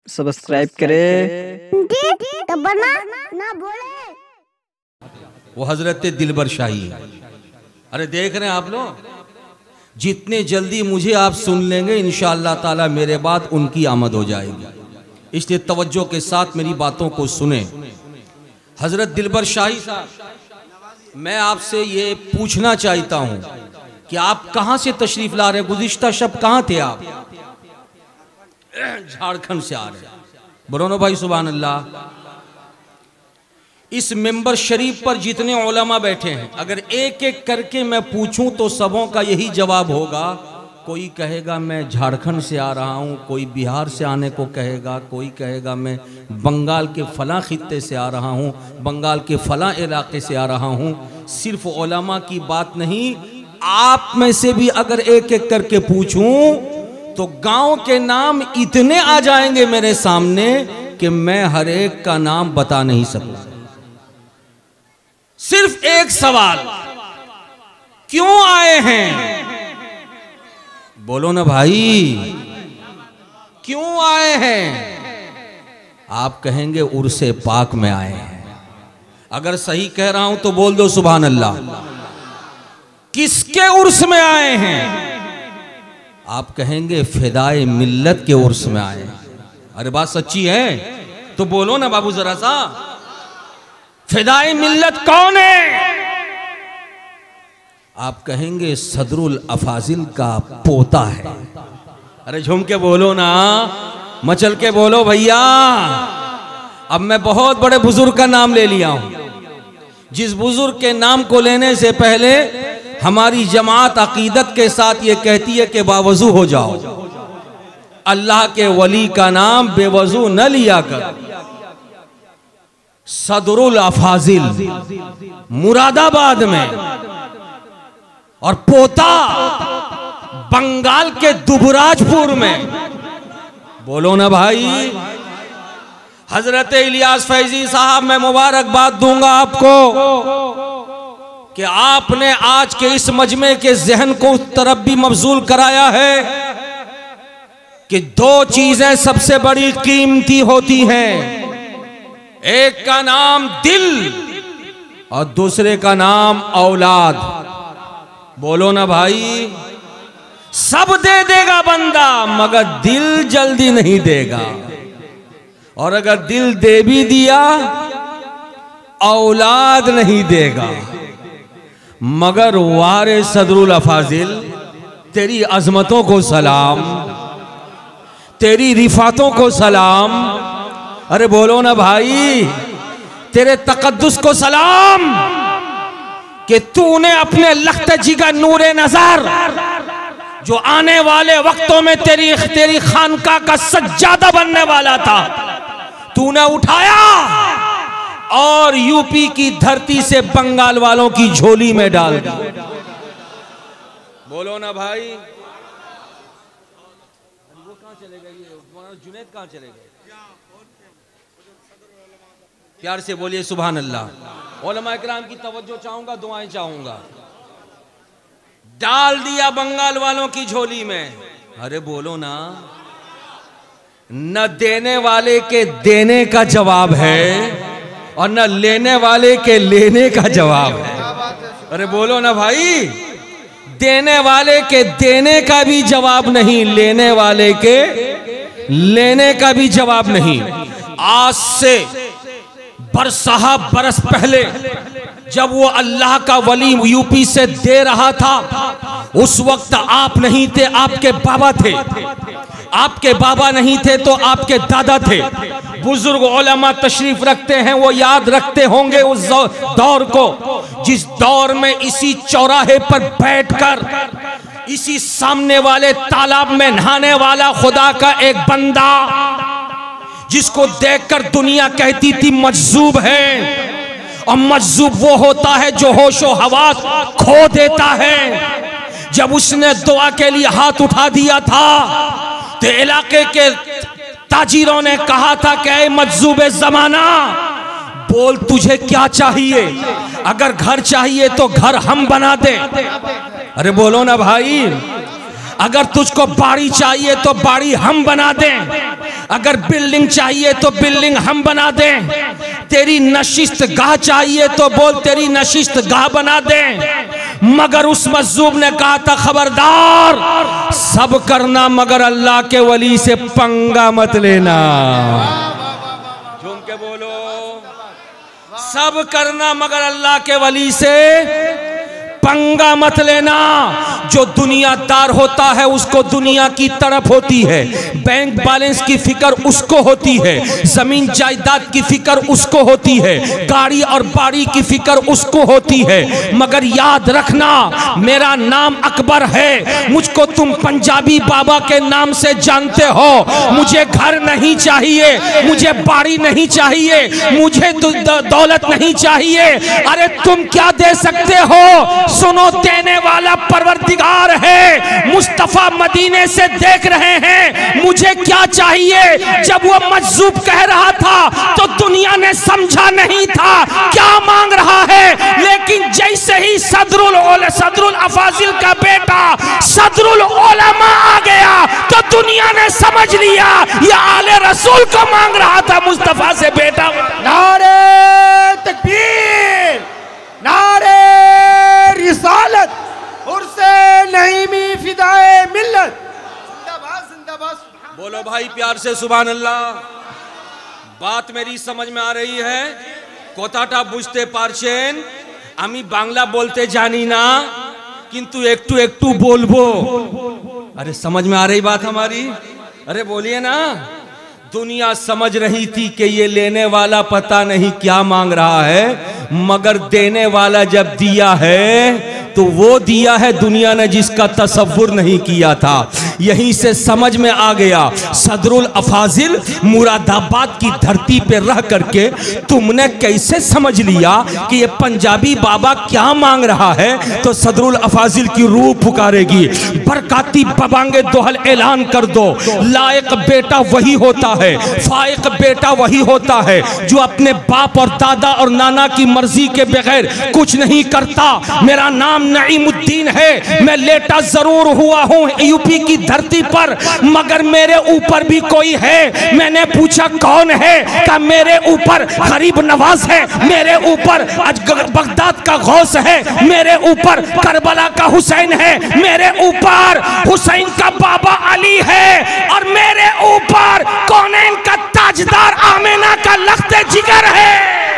Subscribe करें। दबना ना बोले। वो हजरत दिलबर शाही है। अरे देख रहे हैं आप लोग, जितने जल्दी मुझे आप सुन लेंगे इंशाअल्लाह ताला मेरे बाद उनकी आमद हो जाएगी। इसलिए तवज्जो के साथ मेरी बातों को सुने। हजरत दिलबर शाही साहब, मैं आपसे ये पूछना चाहता हूँ कि आप कहाँ से तशरीफ ला रहे हैं? गुज़िश्ता शब कहाँ थे आप? झारखंड से आ रहे हैं। बोलो ना भाई सुभान अल्लाह। इस मेंबर शरीफ पर जितने उलमा बैठे हैं, अगर एक एक करके मैं पूछूं तो सबों का यही जवाब होगा। कोई कहेगा मैं झारखंड से आ रहा हूं, कोई बिहार से आने को कहेगा, कोई कहेगा मैं बंगाल के फलां खित्ते से आ रहा हूं, बंगाल के फलां इलाके से आ रहा हूं। सिर्फ उलमा की बात नहीं, आप में से भी अगर एक एक करके पूछूं तो गांव के नाम इतने आ जाएंगे मेरे सामने कि मैं हर एक का नाम बता नहीं सकूं। सिर्फ एक सवाल, क्यों आए हैं? बोलो ना भाई, क्यों आए हैं? आप कहेंगे उर्से पाक में आए हैं। अगर सही कह रहा हूं तो बोल दो सुभान अल्लाह। किसके उर्स में आए हैं? आप कहेंगे फिदाए मिल्लत के उर्स में आए हैं। अरे बात सच्ची है तो बोलो ना बाबू जरा सा, फिदाए मिल्लत कौन है? आप कहेंगे सदरुल अफाजिल का पोता है। अरे झूम के बोलो ना, मचल के बोलो भैया। अब मैं बहुत बड़े बुजुर्ग का नाम ले लिया हूं, जिस बुजुर्ग के नाम को लेने से पहले हमारी जमात अकीदत के साथ ये कहती है कि बावजू हो जाओ। अल्लाह के वली का नाम बेवजू न लिया कर। सदरुल अफाजिल मुरादाबाद में, और पोता बंगाल के दुबराजपुर में। बोलो ना भाई। हजरत इलियास फैजी साहब, मैं मुबारकबाद दूंगा आपको कि आपने आज के इस मजमे के जहन को उस तरफ भी मबजूल कराया है कि दो चीजें सबसे बड़ी कीमती होती हैं। एक का नाम दिल और दूसरे का नाम औलाद। बोलो ना भाई। सब दे देगा बंदा मगर दिल जल्दी नहीं देगा, और अगर दिल दे भी दिया औलाद नहीं देगा। मगर वारे सदरुल अफाजिल, तेरी अजमतों को सलाम, तेरी रिफातों को सलाम। अरे बोलो ना भाई, तेरे तकद्दुस को सलाम कि तूने अपने लख्त जिगर नूरे नजर, जो आने वाले वक्तों में तेरी खानका का सज्जादा बनने वाला था, तूने उठाया और यूपी की धरती से बंगाल वालों की झोली में डाल दी। बोलो ना भाई। वो कहां चले गए? जुनैद कहां चले गए? प्यार से बोलिए सुभान अल्लाह। उलमा इकराम की तवज्जो चाहूंगा, दुआएं चाहूंगा। डाल दिया बंगाल वालों की झोली में। अरे बोलो ना। न देने वाले के देने का जवाब है और न लेने वाले के लेने का जवाब है। अरे बोलो ना भाई। देने वाले के देने का भी जवाब नहीं, लेने वाले के लेने का भी जवाब नहीं। आज से बरसहा बरस पहले जब वो अल्लाह का वली यूपी से दे रहा था, उस वक्त आप नहीं थे, आपके बाबा थे। आपके बाबा नहीं थे तो आपके दादा थे। बुजुर्ग उलमा तशरीफ रखते हैं, वो याद रखते होंगे उस दौर को, जिस दौर में इसी चौराहे पर बैठकर इसी सामने वाले तालाब में नहाने वाला खुदा का एक बंदा, जिसको देखकर दुनिया कहती थी मजजूब है। और मजजूब वो होता है जो होशो हवास खो देता है। जब उसने दुआ के लिए हाथ उठा दिया था तो इलाके के ताजिरों ने कहा था कि ऐ मजजूब जमाना, बोल तुझे क्या चाहिए? अगर घर चाहिए तो घर हम बना दे। अरे बोलो ना भाई। अगर तुझको बाड़ी चाहिए तो बाड़ी हम बना दें। अगर बिल्डिंग चाहिए तो बिल्डिंग हम बना दें, तेरी नशिस्त गाह चाहिए तो बोल तेरी नशिस्त गाह बना दें। मगर उस मजलूम ने कहा था खबरदार, सब करना मगर अल्लाह के वली से पंगा मत लेना। झूम के बोलो, सब करना मगर अल्लाह के वली से पंगा मत लेना। जो दुनियादार होता है उसको दुनिया की तड़प होती है, बैंक बैलेंस की फिक्र उसको होती है, जमीन जायदाद की फिक्र उसको होती है, गाड़ी और बाड़ी की फिक्र उसको होती है। मगर याद रखना, मेरा नाम अकबर है, मुझको तुम पंजाबी बाबा के नाम से जानते हो। मुझे घर नहीं चाहिए, मुझे बाड़ी नहीं चाहिए, मुझे दौलत नहीं चाहिए। अरे तुम क्या दे सकते हो? सुनो, देने वाला परवरदिगार है। मुस्तफा मदीने से देख रहे हैं, मुझे क्या चाहिए। जब वो मजजूब कह रहा था तो दुनिया ने समझा नहीं था क्या मांग रहा है, लेकिन जैसे ही सदरुल अफाजिल का बेटा सदरुल उलमा आ गया तो दुनिया ने समझ लिया ये आले रसूल को मांग रहा था, मुस्तफा से बेटा। नारे तकबीर, नारे रिसालत, उर्से नईमी फिदाए मिल्लत, जिंदाबाद जिंदाबाद। बोलो भाई प्यार से सुभान अल्लाह। बात मेरी समझ में आ रही है? कोताटा बुझते पारछेन, आमी बांग्ला बोलते जानी ना, किंतु एकटू एकटू बोलबो। अरे समझ में आ रही बात हमारी? अरे बोलिए ना। दुनिया समझ रही थी कि ये लेने वाला पता नहीं क्या मांग रहा है, मगर देने वाला जब दिया है तो वो दिया है दुनिया ने जिसका तसव्वुर नहीं किया था। यहीं से समझ में आ गया, सदरुल अफाजिल मुरादाबाद की धरती पे रह करके तुमने कैसे समझ लिया कि ये पंजाबी बाबा क्या मांग रहा है। तो सदरुल अफाजिल की रूह पुकारेगी, बरकाती बबांगे दोहल ऐलान कर दो। लायक बेटा वही होता है, फायक बेटा वही होता है जो अपने बाप और दादा और नाना की मर्जी के बगैर कुछ नहीं करता। मेरा नाम नईमुद्दीन है, मैं लेटा जरूर हुआ हूँ यूपी की धरती पर, मगर मेरे ऊपर भी कोई है। मैंने पूछा कौन है, क्या मेरे ऊपर गरीब नवाज है, मेरे ऊपर बगदाद का गौस है, मेरे ऊपर करबला का हुसैन है, मेरे ऊपर हुसैन का बाबा अली है, और मेरे ऊपर कौनैन का ताजदार आमिना का लख्ते जिगर है।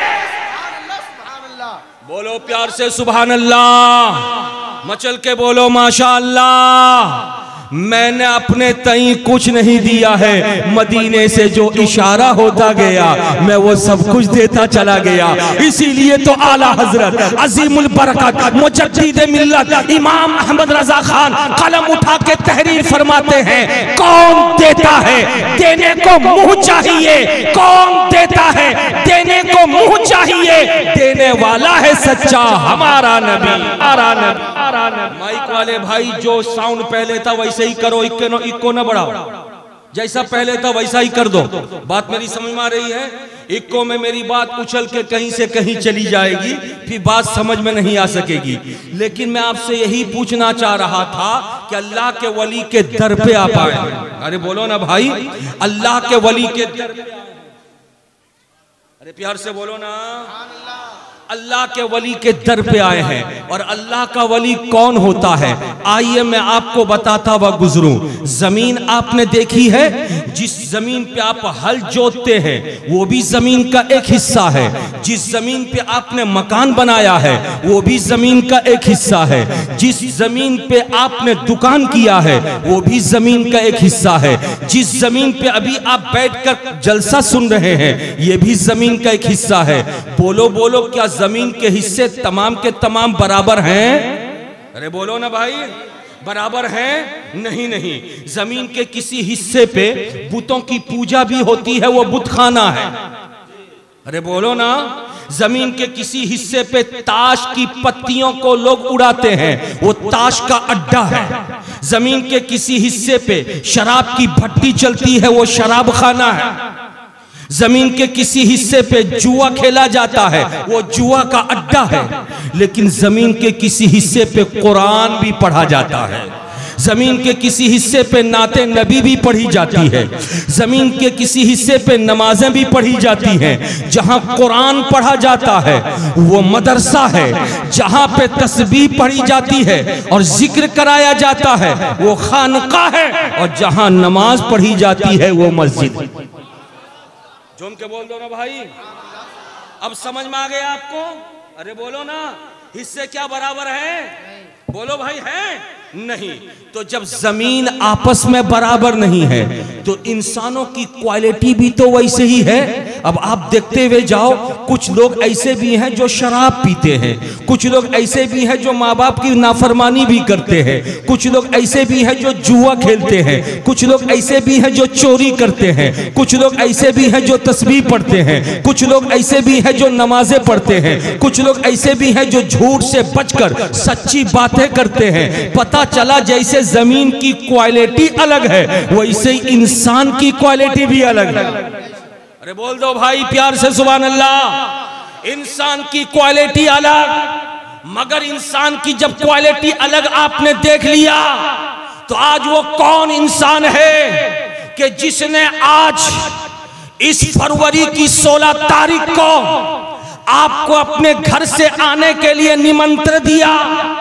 बोलो प्यार से सुभान अल्लाह, मचल के बोलो माशा अल्लाह। मैंने अपने तई कुछ नहीं दिया है, मदीने से जो इशारा होता गया मैं वो सब कुछ देता चला गया। इसीलिए तो आला हजरत अजीमुल बरकत मुजद्दिद मिल्लत इमाम अहमद रजा खान कलम उठा के तहरीर फरमाते हैं, कौन देता है देने को मुंह चाहिए, कौन देता है देने को मुंह चाहिए, देने वाला है सच्चा हमारा नबी। माइक वाले भाई जो साउंड पहले था वैसे ही करो, इक्को न बढ़ाओ, जैसा पहले था वैसा ही कर दो। बात मेरी समझ में आ रही है? इक्को में मेरी बात उछल के कहीं से कहीं चली जाएगी, फिर बात समझ में नहीं आ सकेगी। लेकिन मैं आपसे यही पूछना चाह रहा था कि अल्लाह के वली के दर पे आप आए। अरे बोलो ना भाई, अल्लाह के वली के दर पे, अरे प्यार से बोलो ना, अल्लाह के वली के दर पे आए हैं। और अल्लाह का वली कौन होता है, आइए मैं आपको बताता हुआ गुजरूं। जमीन आपने देखी है, जिस जमीन पे आप हल जोतते हैं वो भी जमीन का एक हिस्सा है, जिस जमीन पे आपने मकान बनाया है वो भी जमीन का एक हिस्सा है, जिस जमीन पे आपने दुकान किया है वो भी जमीन का एक हिस्सा है, जिस जमीन पे अभी आप बैठकर जलसा सुन रहे हैं ये भी जमीन का एक हिस्सा है। बोलो बोलो, क्या जमीन के हिस्से तमाम के तमाम बराबर हैं? अरे बोलो ना भाई, बराबर हैं? नहीं नहीं, जमीन के किसी हिस्से पे बुतों की पूजा भी होती है, वो बुतखाना है। अरे बोलो ना, जमीन के किसी हिस्से पे ताश की पत्तियों को लोग उड़ाते हैं, वो ताश का अड्डा है। जमीन के किसी हिस्से पे शराब की भट्टी चलती है, वो शराब खाना है। जमीन के किसी हिस्से पे जुआ खेला जाता है, वो जुआ का अड्डा है। लेकिन जमीन के किसी हिस्से पे कुरान भी पढ़ा जाता है। जमीन के किसी हिस्से पे नाते नबी भी पढ़ी जाती है, जमीन के किसी हिस्से पे नमाजें भी पढ़ी जाती हैं। जहां कुरान पढ़ा जाता है वो मदरसा है, जहां पे तस्बीह पढ़ी जाती है और जिक्र कराया जाता है वो खानका है, और जहां नमाज पढ़ी जाती है वो मस्जिद। झूम के बोल दो ना भाई, अब समझ में आ गया आपको? अरे बोलो ना, हिस्से क्या बराबर है? बोलो भाई, है नहीं? तो जब जमीन आपस में बराबर नहीं है तो इंसानों की क्वालिटी भी तो वैसे ही है। अब आप देखते हुए जाओ, कुछ लोग ऐसे भी हैं जो शराब पीते हैं, कुछ लोग ऐसे भी हैं जो माँ बाप की नाफरमानी भी करते हैं, कुछ लोग ऐसे भी हैं जो जुआ खेलते हैं, कुछ लोग ऐसे भी हैं जो चोरी करते हैं, कुछ लोग ऐसे भी हैं जो तस्बीह पढ़ते हैं, कुछ लोग ऐसे भी हैं जो नमाजें पढ़ते हैं, कुछ लोग ऐसे भी हैं जो झूठ से बचकर सच्ची बातें करते हैं। पता चला जैसे जमीन की क्वालिटी अलग है वैसे ही इंसान की क्वालिटी भी अलग है। अरे बोल दो भाई प्यार से सुभान अल्लाह। इंसान की क्वालिटी अलग, मगर इंसान की जब क्वालिटी अलग आपने देख लिया तो आज वो कौन इंसान है कि जिसने आज इस फरवरी की 16 तारीख को आपको अपने घर से आने के लिए निमंत्रण दिया,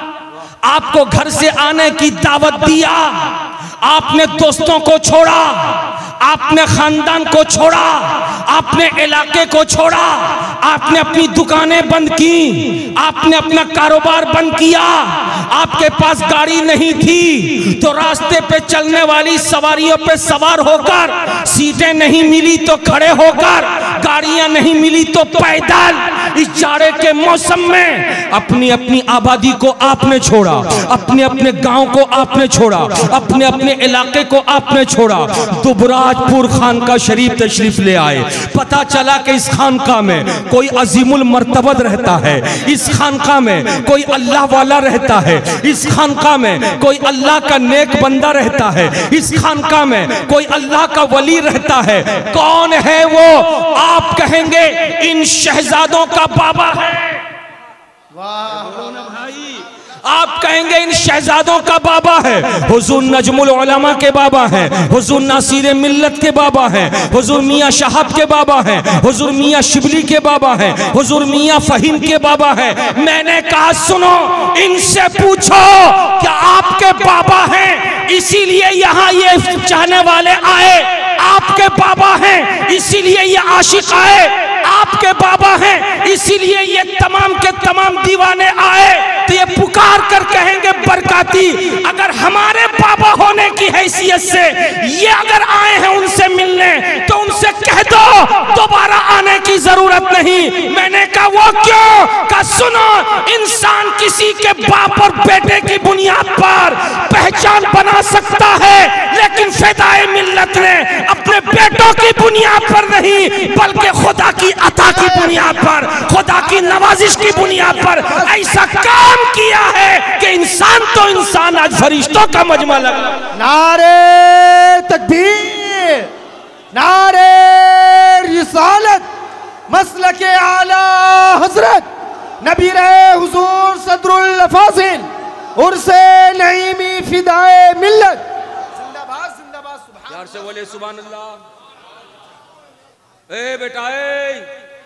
आपको घर से आने की दावत दिया, आपने दोस्तों को छोड़ा, आपने खानदान को छोड़ा, आपने इलाके को छोड़ा, आपने अपनी दुकानें बंद की, आपने अपना कारोबार बंद किया, आपके पास गाड़ी नहीं थी तो रास्ते पे चलने वाली सवारियों पे सवार होकर, सीटें नहीं मिली तो खड़े होकर, गाड़ियां नहीं मिली तो पैदल इस जाड़े के मौसम में अपनी अपनी आबादी को आपने छोड़ा, अपने अपने गांव को आपने छोड़ा, अपने अपने इलाके को आपने छोड़ा। दुबराजपुर खानका शरीफ तशरीफ ले आए। पता चला कि इस खानका में कोई अजीमुल मर्तबत रहता है, इस खानका में कोई अल्लाह वाला रहता है, इस खानका में कोई अल्लाह का नेक बंदा रहता है, इस खानका में कोई अल्लाह का वली रहता है। कौन है वो? आप कहेंगे इन शहजादों का बाबा है। वाह भाई, आप कहेंगे इन शहजादों का बाबा है। हुजूर नजमुल उलमा के बाबा हैं, हुजूर नासिर मिल्लत के बाबा हैं, हुजूर मियाँ शहाब के बाबा हैं, हुजूर मियाँ शिबली के बाबा हैं, हुजूर मियाँ फहीम के बाबा हैं। मैंने कहा सुनो, इनसे पूछो क्या आपके बाबा हैं इसीलिए यहाँ ये चाहने वाले आए? आपके बाबा हैं इसीलिए ये आशिक आए? आपके बाबा हैं इसीलिए ये तमाम के तमाम दीवाने आए? तो ये पुकार कर कहेंगे बरकाती, अगर हमारे बाबा होने की हैसियत से ये अगर आए हैं उनसे मिलने तो उनसे कह दो दोबारा आने की जरूरत नहीं। मैंने कहा वो क्यों? कहा सुनो, इंसान किसी के बाप और बेटे की बुनियाद पर पहचान बना सकता है, लेकिन फिदाए मिल्लत ने अपने बेटों की बुनियाद पर नहीं बल्कि खुदा की अता की बुनियाद पर, खुदा की नवाजिश की बुनियाद पर ऐसा काम किया है कि इंसान तो इंसान आज फरिश्तों का मजमा लगा। नारे तकबीर, नारे रिसालत, मसलके आला हजरत नबी रहे हुजूर सदरुल फाजिल उर्से नईमी फिदाए मिल्लत। जिंदाबाद जिंदाबाद। प्यार से बोले सुभान अल्लाह। ए बेटा, ए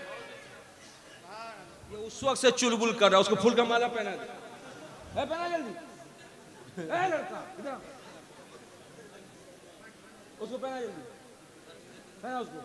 ये उस वक्त से चुलबुल कर रहा है, उसको फूल का माला पहना दे। पहना जल्दी। ए लड़का इधर, उसको पहना जल्दी, पहना उसको।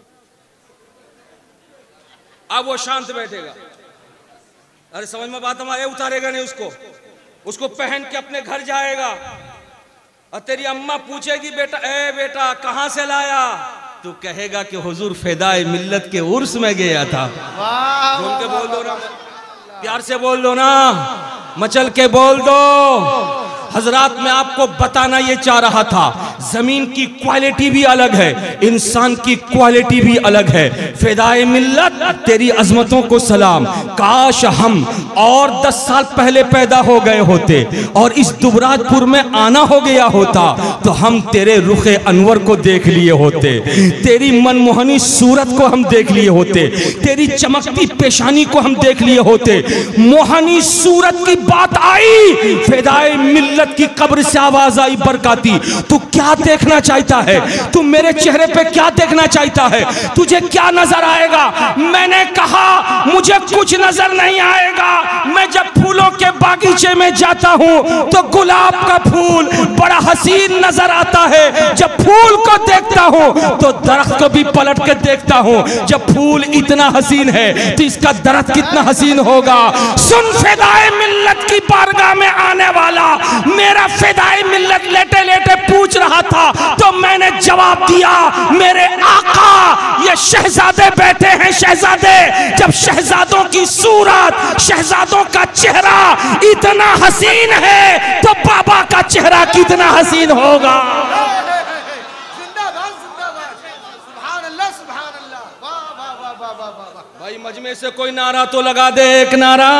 अब वो शांत बैठेगा। अरे समझ में बात हमारे, उतारेगा नहीं उसको, उसको पहन के अपने घर जाएगा और तेरी अम्मा पूछेगी बेटा, ए बेटा कहां से लाया? तू कहेगा कि हुजूर फिदाए मिल्लत के उर्स में गया था। बोल के बोल दो ना, प्यार से बोल दो ना, मचल के बोल दो। हजरात, मैं आपको बताना ये चाह रहा था, जमीन की क्वालिटी भी अलग है, इंसान की क्वालिटी भी अलग है। फिदाए मिल्लत तेरी अजमतों को सलाम, काश हम और 10 साल पहले पैदा हो गए होते और इस दुबराजपुर में आना हो गया होता तो हम तेरे रुखे अनवर को देख लिए होते, तेरी मनमोहनी सूरत को हम देख लिए होते, तेरी चमकती पेशानी को हम देख लिए होते। मोहनी सूरत की बात आई, फिदाए मिल्लत की कब्र से आवाज आई बरकाती, तू क्या देखना चाहता है? तू मेरे चेहरे पे क्या देखना चाहता है? तुझे क्या नजर आएगा? मैंने कहा मुझे कुछ नजर नहीं आएगा। मैं जब फूलों के बागीचे में जाता हूँ तो गुलाब का फूल बड़ा हसीन नजर आता है। जब फूल को देखता हूँ तो दरख्त को भी पलट के देखता हूँ। जब फूल इतना हसीन है तो इसका दरख्त कितना हसीन होगा। सुन फिदाए मिल्लत की बारगाह में आने वाला, मेरा फिदाए मिल्लत लेटे लेटे पूछ रहा था तो मैंने जवाब दिया, मेरे आका ये शहजादे बैठे हैं, शहजादे। जब शहजादों की सूरत, शहजादों का चेहरा इतना हसीन है तो बाबा का चेहरा कितना हसीन होगा। जिंदाबाद जिंदाबाद, सुभान अल्लाह सुभान अल्लाह, वाह वाह वाह वाह वाह वाह। भाई मजमे से कोई नारा तो लगा दे, एक नारा।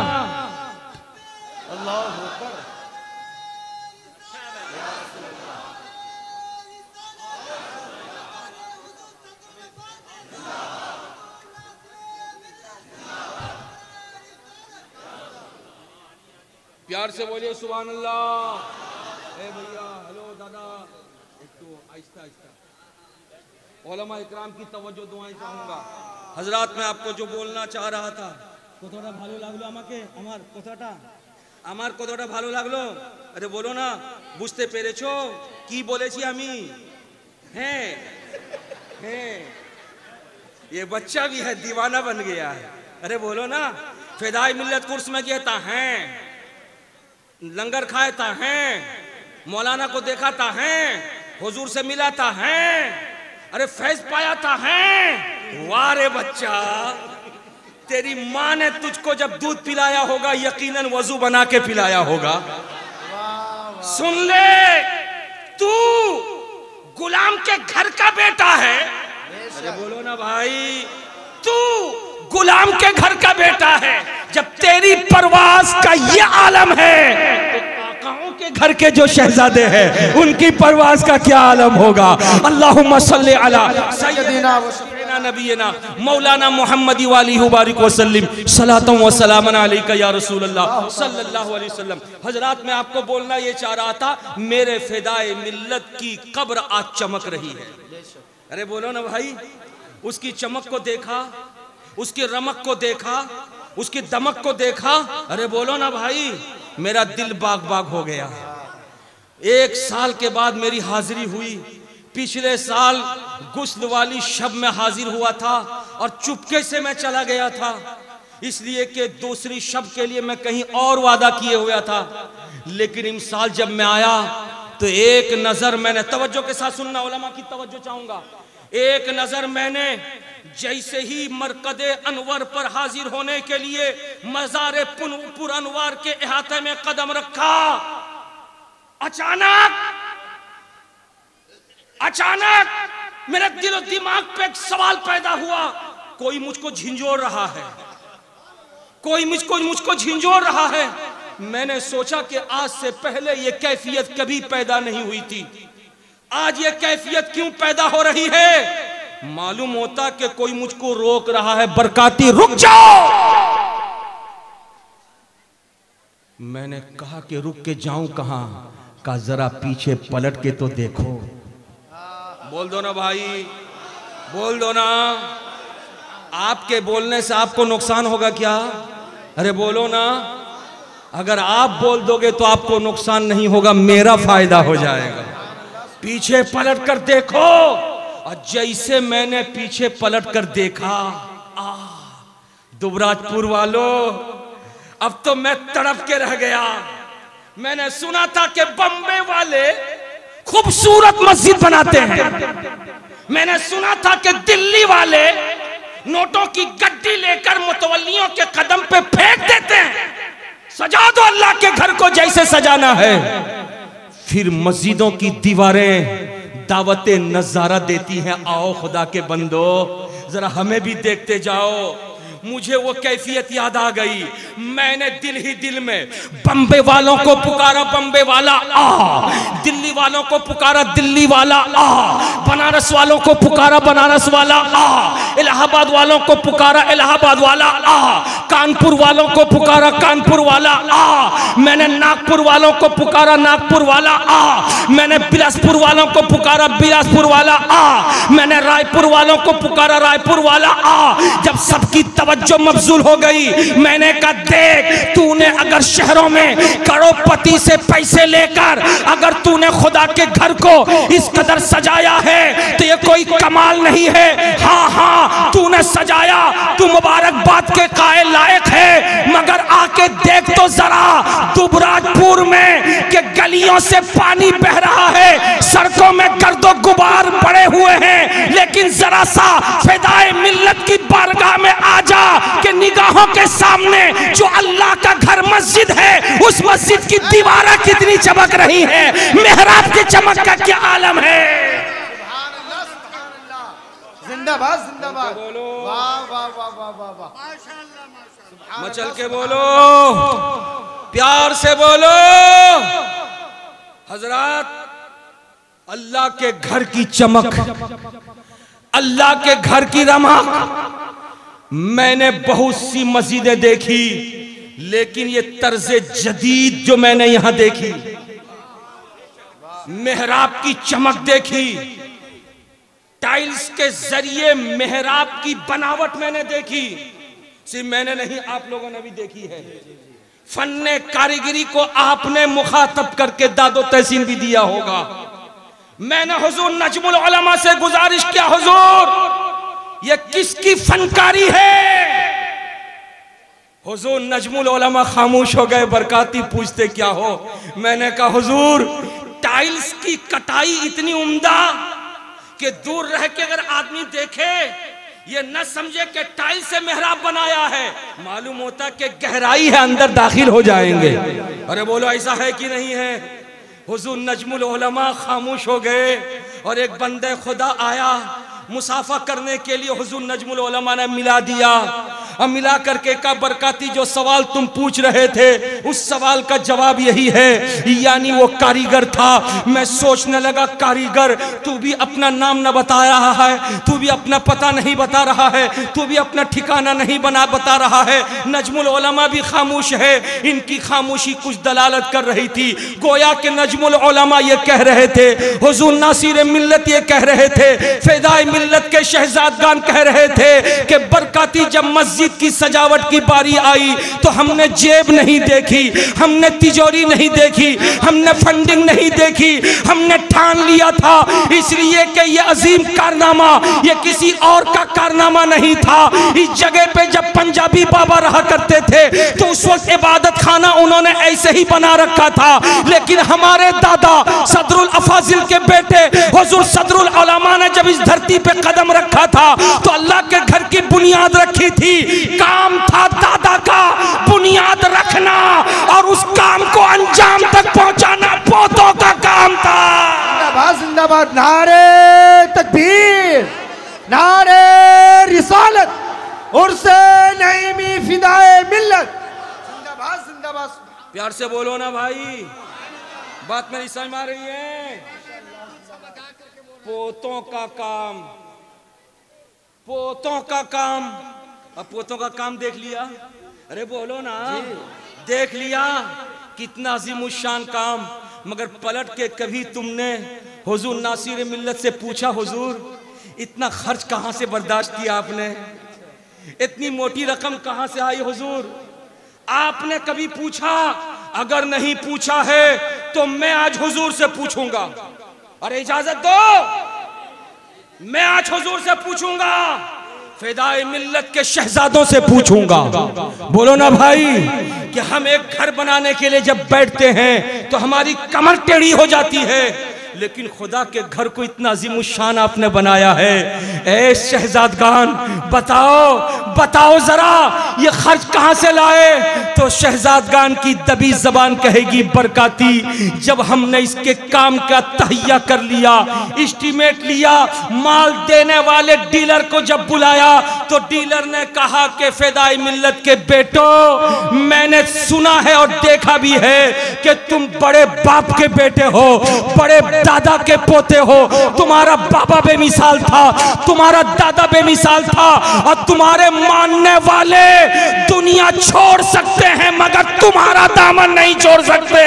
अल्लाह अकबर। प्यार से बोलिए सुभान अल्लाह। ए भैया, हेलो दादा, एक तो आहिस्ता आहिस्ता। उलमा इकराम की तवज्जो दुआएं चाहूंगा। हजरात, मैं आपको जो बोलना चाह रहा था, कतोटा भालो लागलो আমাকে, আমার কতটা ভালো লাগলো। अरे बोलो ना, বুঝতে পেরেছো কি বলেছি আমি? हैं ये बच्चा भी है, दीवाना बन गया है। अरे बोलो ना, फिदाई मिल्लत कुर्स में गया था, हैं लंगर खाए था, हैं मौलाना को देखा था, हैं हुजूर से मिला था, हैं अरे फैज पाया था, हैं। वाह रे बच्चा, तेरी माँ ने तुझको जब दूध पिलाया होगा यकीनन वजू बना के पिलाया होगा। सुन ले, तू गुलाम के घर का बेटा है। अरे बोलो ना भाई, तू गुलाम के घर का बेटा है। जब तेरी परवाज का ये आलम है तो आकाओं के घर के जो शहजादे हैं उनकी परवाज का क्या आलम होगा। अल्लाहुम्मा सल्ली अला सय्यदिना व शफीना नबीना मौलाना मुहम्मदी वालिहि बारिक वसल्लिम सलातन व सलामन अलैका या रसूल अल्लाह सल्लल्लाहु अलैहि वसल्लम। हजरात, मैं आपको बोलना ये चाह रहा था, मेरे फिदाए मिल्लत की कब्र आज चमक रही है। अरे बोलो ना भाई, उसकी चमक को देखा, उसकी रमक को देखा, उसकी दमक को देखा। अरे बोलो ना भाई, मेरा दिल बाग बाग हो गया। 1 साल के बाद मेरी हाजिरी हुई। पिछले साल गुस्ल वाली शब में हाजिर हुआ था और चुपके से मैं चला गया था, इसलिए कि दूसरी शब के लिए मैं कहीं और वादा किए हुआ था। लेकिन इस साल जब मैं आया तो एक नजर मैंने, तवज्जो के साथ सुनना, उलमा की तवज्जो चाहूंगा। एक नजर मैंने जैसे ही मरकदे अनवर पर हाजिर होने के लिए मज़ारे पुर अनवार के इहाते में कदम रखा, अचानक मेरे दिलो दिमाग पे एक सवाल पैदा हुआ। कोई मुझको झिंझोड़ रहा है, कोई मुझको झिंझोड़ रहा है। मैंने सोचा कि आज से पहले ये कैफियत कभी पैदा नहीं हुई थी, आज ये कैफियत क्यों पैदा हो रही है? मालूम होता कि कोई मुझको रोक रहा है, बरकाती रुक जाओ। मैंने कहा कि रुक के जाऊं कहां? का जरा पीछे पलट के तो देखो। बोल दो ना भाई, बोल दो ना। आपके बोलने से आपको नुकसान होगा क्या? अरे बोलो ना। अगर आप बोल दोगे तो आपको नुकसान नहीं होगा, मेरा फायदा हो जाएगा। पीछे पलट कर देखो। और जैसे मैंने पीछे पलट कर देखा, दुबराजपुर वालों, अब तो मैं तड़प के रह गया। मैंने सुना था कि बम्बे वाले खूबसूरत मस्जिद बनाते हैं, मैंने सुना था कि दिल्ली वाले नोटों की गड्डी लेकर मुतवल्लियों के कदम पे फेंक देते हैं। सजा दो अल्लाह के घर को जैसे सजाना है। फिर मस्जिदों की दीवारें दावते नजारा देती हैं, आओ खुदा के बंदो जरा हमें भी देखते जाओ। मुझे वो कैफियत याद आ गई। मैंने दिल ही दिल में बम्बे वालों को पुकारा, बम्बे वाला आ, दिल्ली वालों को पुकारा, दिल्ली वाला आ, बनारस वालों को पुकारा, बनारस वाला आ, इलाहाबाद वालों को पुकारा, इलाहाबाद वाला आ, कानपुर वालों को पुकारा, कानपुर वाला आ, मैंने नागपुर वालों को पुकारा, नागपुर वाला आ, मैंने बिलासपुर वालों को पुकारा, बिलासपुर वाला आ, मैंने रायपुर वालों को पुकारा, रायपुर वाला आ। जब सबकी तवज्जो मबजूल हो गई, मैंने कहा देख, तूने अगर शहरों में करोड़पति से पैसे लेकर अगर तूने खुदा के घर को इस कदर सजाया है तो ये कोई कमाल नहीं है। हाँ हाँ तूने सजाया, तू मुबारकबाद के कायल लायक है, मगर आके देख तो जरा दुबराजपुर में के गलियों से पानी बह रहा है, सड़कों में गर्दो गुबार पड़े हुए हैं, लेकिन जरा सा फिदाए मिल्लत की बारगाह में आ जा कि निगाहों के सामने जो अल्लाह का घर मस्जिद है, उस मस्जिद की दीवारें कितनी चमक रही है, मेहराब की चमक का क्या आलम है। जिंदाबाद जिंदाबाद, वाह वाह वाह वाह वाह वाह, मचल के बोलो, प्यार से बोलो। हजरात, अल्लाह के घर की चमक, अल्लाह के घर की रमक, मैंने बहुत सी मस्जिदें देखी, लेकिन ये तर्ज़े जदीद जो मैंने यहां देखी, मेहराब की चमक देखी, टाइल्स के जरिए मेहराब की बनावट मैंने देखी, सिर्फ मैंने नहीं आप लोगों ने भी देखी है। फन्ने कारीगरी को आपने मुखातब करके दादो तहसीन भी दिया होगा। मैंने हुजूर नजमुल उलमा से गुजारिश किया, हुजूर ये किसकी फनकारी है? हुजूर नजमुल उलमा खामोश हो गए, बरकाती पूछते क्या हो? मैंने कहा हुजूर टाइल्स की कटाई इतनी उम्दा कि दूर रह के अगर आदमी देखे ये न समझे कि टाइल से मेहराब बनाया है, मालूम होता कि गहराई है, अंदर दाखिल हो जाएंगे। अरे बोलो ऐसा है कि नहीं है? हुजूर नजमुल उलमा खामोश हो गए और एक बंदे खुदा आया मुसाफा करने के लिए, हुजूर नजमुल उलमा ने मिला दिया और मिला करके कहा बरकाती जो सवाल तुम पूछ रहे थे उस सवाल का जवाब यही है। यानी वो कारीगर था। मैं सोचने लगा कारीगर तू भी अपना नाम न बता रहा है, तू भी अपना पता नहीं बता रहा है, तू भी अपना ठिकाना नहीं बता रहा है। नजमुल उलमा भी खामोश है। इनकी खामोशी कुछ दलालत कर रही थी, गोया कि नजमुल उलमा ये कह रहे थे, हुजूर नासिर मिल्लत ये कह रहे थे, फिदाए मिल्लत के शहजादगान कह रहे थे कि बरकाती जब मस्जिद की सजावट की बारी आई तो हमने जेब नहीं देखी, हमने तिजोरी नहीं देखी, हमने फंडिंग नहीं देखी, हमने ठान लिया था इसलिए कि ये अजीम कारनामा ये किसी और का कारनामा नहीं था। इस जगह पे जब पंजाबी बाबा रहा करते थे तो उस वक्त इबादत खाना उन्होंने ऐसे ही बना रखा था, लेकिन हमारे दादा सदरुल अफाजिल के बेटे हुजूर सदरुल उलमा ने जब इस धरती पे कदम रखा था तो अल्लाह के घर की बुनियाद रखी थी। काम था दादा का बुनियाद रखना और उस काम को अंजाम तक पहुंचाना पोतों का काम था। जिंदाबाद जिंदाबाद, नारे तकबीर, नारे रिसालत, उर्से नईमी फिदाए मिल्लत, जिंदाबाद जिंदाबाद। प्यार से बोलो ना भाई, बात मेरी समझ में आ रही है? पोतों का काम, पोतों का काम। अब पोतों का काम देख लिया, अरे बोलो ना, देख लिया कितना अजीमुशान काम, मगर पलट के कभी तुमने हुजूर नासिर मिल्लत से पूछा हुजूर इतना खर्च कहां से बर्दाश्त किया आपने, इतनी मोटी रकम कहां से आई हुजूर? आपने कभी पूछा? अगर नहीं पूछा है तो मैं आज हुजूर से पूछूंगा। अरे इजाजत दो, मैं आज हुजूर से पूछूंगा, फिदाए मिल्लत के शहजादों से पूछूंगा। बोलो ना भाई कि हम एक घर बनाने के लिए जब बैठते हैं तो हमारी कमर टेढ़ी हो जाती है, लेकिन खुदा के घर को इतना अजीमुशान आपने बनाया है। ए शहजादगान, बताओ बताओ जरा ये खर्च कहां से लाए? तो शहजादगान की दबी जबान कहेगी बरकाती, जब हमने इसके काम का तहिया कर लिया, एस्टीमेट लिया, माल देने वाले डीलर को जब बुलाया तो डीलर ने कहा कि फिदाई मिल्लत के बेटो, मैंने सुना है और देखा भी है कि तुम बड़े बाप के बेटे हो, बड़े दादा के पोते हो। तुम्हारा बाबा बेमिसाल था, तुम्हारा दादा बेमिसाल था, और तुम्हारे मानने वाले दुनिया छोड़ सकते हैं मगर तुम्हारा दामन नहीं छोड़ सकते।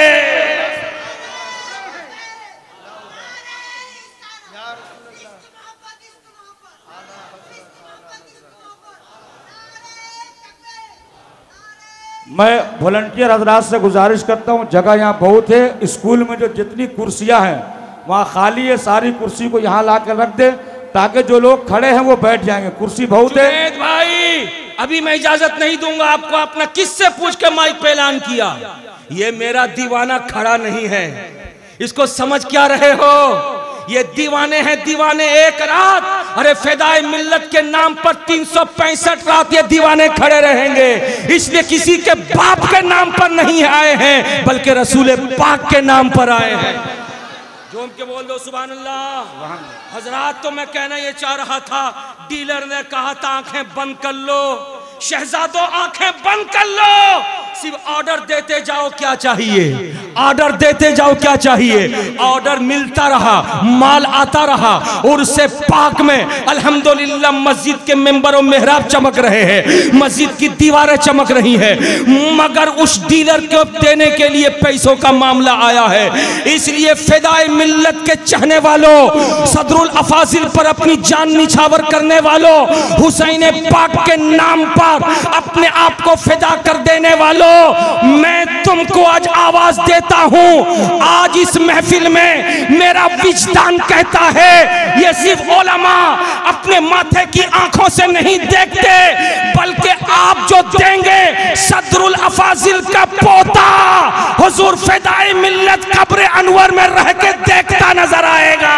मैं वॉलंटियर हजरात से गुजारिश करता हूँ, जगह यहाँ बहुत है, स्कूल में जो जितनी कुर्सियाँ हैं वहाँ खाली है, सारी कुर्सी को यहाँ ला कर रख दे ताकि जो लोग खड़े हैं वो बैठ जाएंगे। कुर्सी बहुत है। जुनैद भाई, अभी मैं इजाजत नहीं दूंगा आपको। आपने किससे पूछ के माइक पे ऐलान किया? ये मेरा दीवाना खड़ा नहीं है, इसको समझ क्या रहे हो? ये दीवाने हैं, दीवाने एक रात, अरे फिदाई मिल्लत के नाम पर 365 रात ये दीवाने खड़े रहेंगे। इसलिए किसी के बाप के नाम पर नहीं आए हैं, बल्कि रसूल पाक के नाम पर आए हैं। जोम के बोल दो सुभान अल्लाह। हजरात, तो मैं कहना ये चाह रहा था, डीलर ने कहा था आंखें बंद कर लो, शहजादों आंखें बंद कर लो, सिर्फ ऑर्डर देते जाओ क्या चाहिए, ऑर्डर देते जाओ क्या चाहिए। ऑर्डर मिलता रहा, माल आता रहा, और उससे पाक में अल्हम्दुलिल्लाह मस्जिद के मेंबर और मेहराब चमक रहे हैं, मस्जिद की दीवारें चमक रही हैं, मगर उस डीलर को देने के लिए पैसों का मामला आया है। इसलिए फिदाई मिल्लत के चाहने वालों, सदरुल अफाजिल पर अपनी जान निछावर करने वालों, हुसैन पाक के नाम पर अपने आप को फिदा कर देने वालों, मैं तुमको आज आवाज देता हूं। आज इस महफिल में मेरा विजदान कहता है, ये सिर्फ उलमा अपने माथे की आंखों से नहीं देखते, बल्कि आप जो देंगे सदरुल अफाजिल का पोता हुजूर फिदाई मिल्लत कब्र अनवर में रह के देखता नजर आएगा।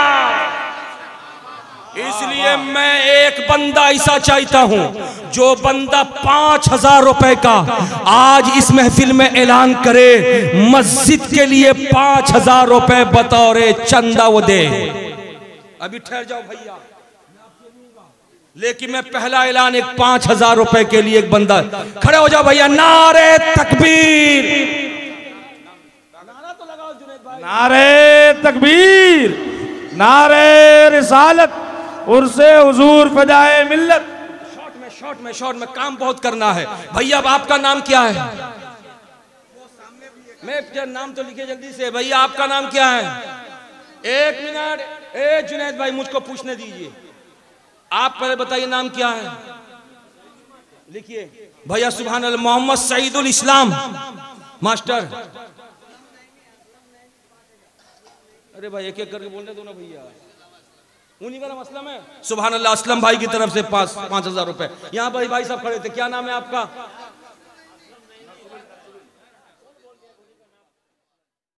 इसलिए मैं एक बंदा ऐसा चाहता हूं, जो बंदा 5000 रुपए का आज इस महफिल में ऐलान करे, मस्जिद के लिए 5000 रुपए बतौर चंदा वो दे। अभी ठहर जाओ भैया, लेकिन मैं पहला ऐलान एक 5000 रुपए के लिए, एक बंदा खड़े हो जाओ भैया। नारे तकबीर, नारा तो लगाओ जुनैद भाई। नारे तकबीर, नारे रिसालत, उर्से हुजूर फिदाए मिल्लत। शॉर्ट में काम बहुत करना है भैया। अब आपका नाम क्या है? मैं नाम तो लिखे जल्दी से भैया, आपका नाम क्या है? एक मिनट, ए जुनैद भाई मुझको पूछने दीजिए, आप पहले बताइए नाम क्या है? लिखिए भैया। सुभान अल्लाह। मोहम्मद सईदुल इस्लाम मास्टर। अरे भाई एक एक करके बोलने दो ना भैया, उन्हीं का नाम असलम है। सुभान अल्लाह। असलम भाई की तरफ से 5000 रुपए। यहाँ भाई साहब खड़े थे, क्या नाम है आपका?